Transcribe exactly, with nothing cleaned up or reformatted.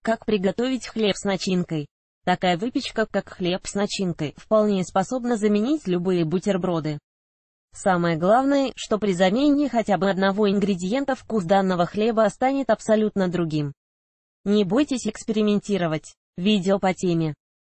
Как приготовить хлеб с начинкой? Такая выпечка, как хлеб с начинкой, вполне способна заменить любые бутерброды. Самое главное, что при замене хотя бы одного ингредиента вкус данного хлеба станет абсолютно другим. Не бойтесь экспериментировать. Видео по теме